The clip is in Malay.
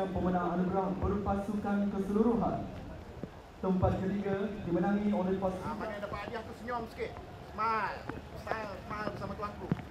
pemenang anugerah berpasukan keseluruhan. Tempat ketiga dimenangi oleh pasukan. Mana yang dapat hadiah tu senyum sikit. Smile. Smile bersama tuanku.